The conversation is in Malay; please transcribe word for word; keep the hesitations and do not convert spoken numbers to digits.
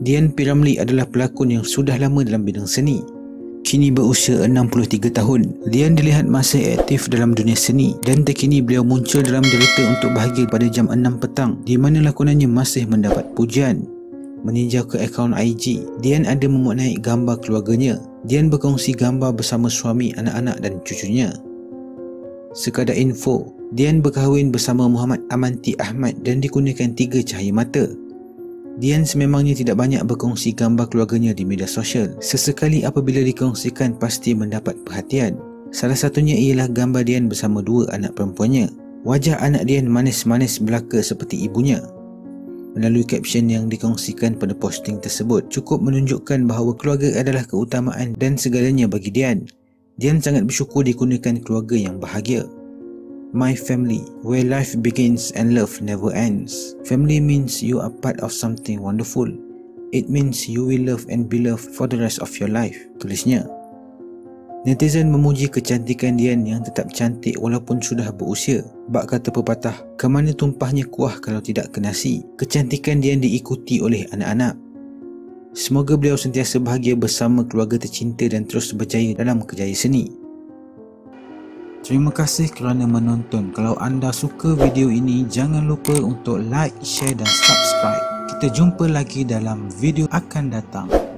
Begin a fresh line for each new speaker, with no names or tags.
Dian P. Ramlee adalah pelakon yang sudah lama dalam bidang seni. Kini berusia enam puluh tiga tahun, Dian dilihat masih aktif dalam dunia seni dan terkini beliau muncul dalam Derita Untuk Bahagia pada jam enam petang di mana lakonannya masih mendapat pujian. Meninjau ke akaun I G, Dian ada memuat naik gambar keluarganya. Dian berkongsi gambar bersama suami, anak-anak dan cucunya. Sekadar info, Dian berkahwin bersama Muhammad Amanti Ahmad dan dikurniakan tiga cahaya mata. Dian sememangnya tidak banyak berkongsi gambar keluarganya di media sosial. Sesekali apabila dikongsikan pasti mendapat perhatian. Salah satunya ialah gambar Dian bersama dua anak perempuannya. Wajah anak Dian manis-manis belaka seperti ibunya. Melalui caption yang dikongsikan pada posting tersebut, cukup menunjukkan bahawa keluarga adalah keutamaan dan segalanya bagi Dian. Dian sangat bersyukur dikurniakan keluarga yang bahagia. My family, where life begins and love never ends. Family means you are part of something wonderful. It means you will love and be loved for the rest of your life, tulisnya. Netizen memuji kecantikan Dian yang tetap cantik walaupun sudah berusia. Bak kata pepatah, ke mana tumpahnya kuah kalau tidak ke nasi. Kecantikan Dian diikuti oleh anak-anak. Semoga beliau sentiasa bahagia bersama keluarga tercinta dan terus berjaya dalam kerjaya seni. Terima kasih kerana menonton. Kalau anda suka video ini, jangan lupa untuk like, share dan subscribe. Kita jumpa lagi dalam video akan datang.